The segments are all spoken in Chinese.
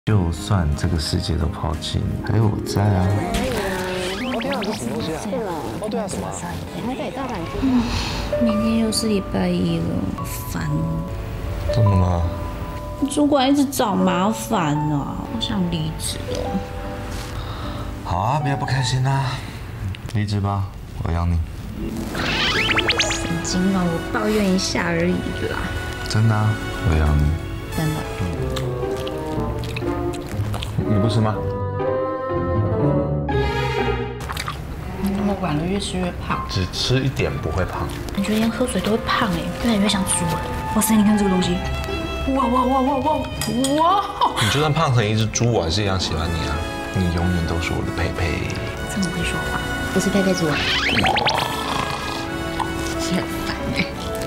就算这个世界都抛弃你，还有我在啊。 哦，天啊，这什么东西啊？哦，对啊，什么？ 台北大阪机票。明天又是礼拜一了，好烦哦。 怎么了？ 主管一直找麻烦啊，我想离职了。 好啊，不要不开心啦，离职吧，我养你。 神经啊，我抱怨一下而已啦。 真的啊，我养你。 真的。 你不吃吗？ 你怎么晚了越吃越胖？ 只吃一点不会胖。 感觉连喝水都会胖哎，越来越像猪了。哇塞，你看这个东西，哇！ 你就算胖成一只猪，我还是一样喜欢你啊！你永远都是我的佩佩。 这么会说话，不是佩佩猪。是很烦哎。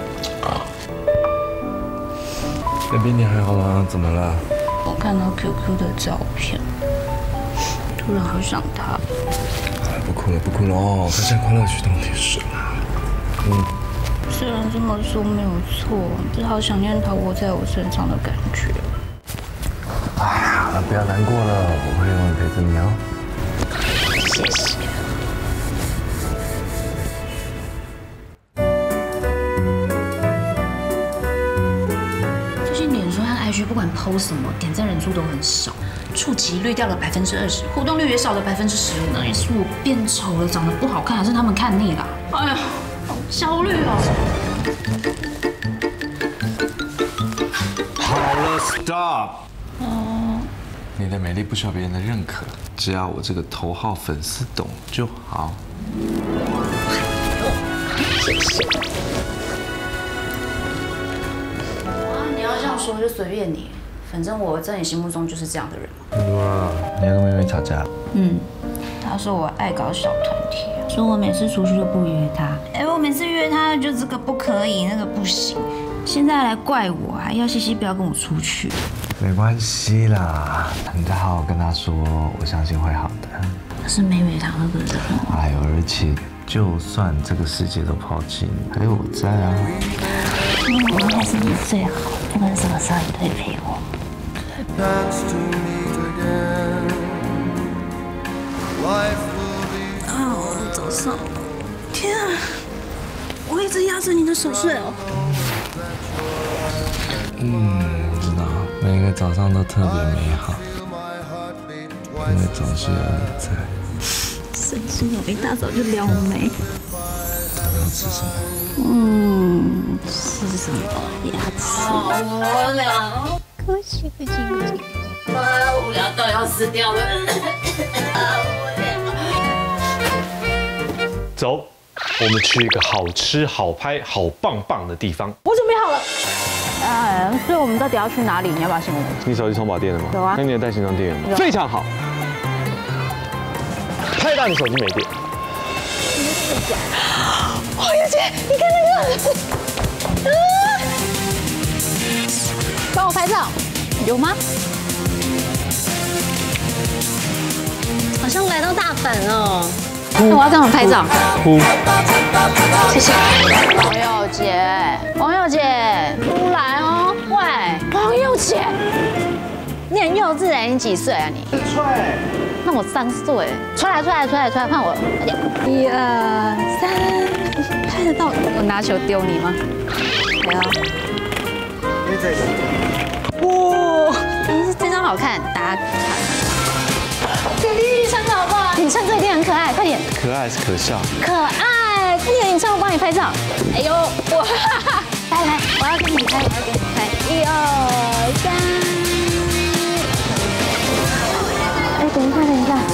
baby， 你还好吗？怎么了？ 我看到 QQ 的照片，突然好想他。 不哭了，不哭了哦！开心快乐去当天使啦。 虽然这么说没有错，只好想念他窝在我身上的感觉。 哎呀，那不要难过了，我会永远陪着你哦。 谢谢。最近脸书和 IG 不管 PO 什么，点赞人数都很少，触及率掉了20%，互动率也少了15%。那也是我变丑了，长得不好看，还是他们看腻了？哎呀，好焦虑哦。 好了 ，Stop。你的美丽不需要别人的认可，只要我这个头号粉丝懂就好。 谢谢。你要这样说就随便你，反正我在你心目中就是这样的人。 哇，你要跟妹妹吵架？ 他说我爱搞小团体，说我每次出去就不约他。我每次约他就这个不可以，那个不行。现在来怪我啊，要西西不要跟我出去。 没关系啦，你再好好跟他说，我相信会好的。 可是妹妹她那个人， 哎呦，而且就算这个世界都抛弃你，还有我在啊。 我还是你最好，不管什么时候你都会陪我。早上，天啊！我一直压着你的手睡哦。 知道，每个早上都特别美好，因为总是有你在。 神经，我一大早就撩妹。 要吃什么？ 吃什么？牙齿。好无聊。可惜。无聊到要死掉了。 走，我们去一个好吃、好拍、好棒棒的地方。 我准备好了。所以我们到底要去哪里？你要不要先问我？ 你手机充饱电了吗？ 有啊。 那你有带行动电源吗？非常好。拍到你手机没电。 黄小姐，你看那个。帮我拍照，有吗？好像来到大阪哦。我要这样拍照。谢谢。黄友姐，出来哦！喂，黄友姐，你很幼稚哎，你几岁啊你？那我3岁。出来，换我。1、2、3，拍得到？我拿球丢你吗？来啊！哇，这张好看，大家看。弟弟，你穿的好不好？你穿这一定很可爱，快点。 可爱还是可笑？ 可爱，快点，你穿我帮你拍照。哎呦，哇！来，我要跟你拍，1、2、3。哎，等一下。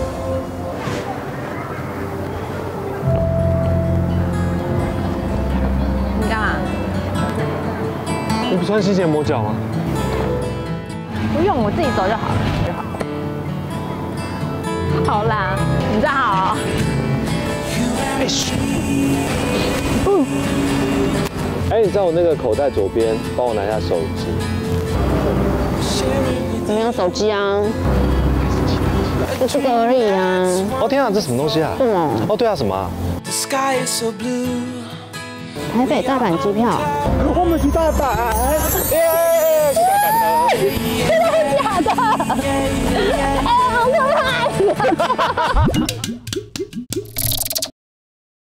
你干嘛？ 你不穿新鞋磨脚吗？ 不用，我自己走就好了。好啦，你站好。 哎，你在我那个口袋左边，帮我拿下手机。 我没有手机啊，就这个而已啊。 哦天啊，这什么东西啊？ 什么？ 哦对啊，什么啊？ 台北大阪机票。 我们去大阪。耶！去大阪了。 真的很假的。 的。哎，好可爱！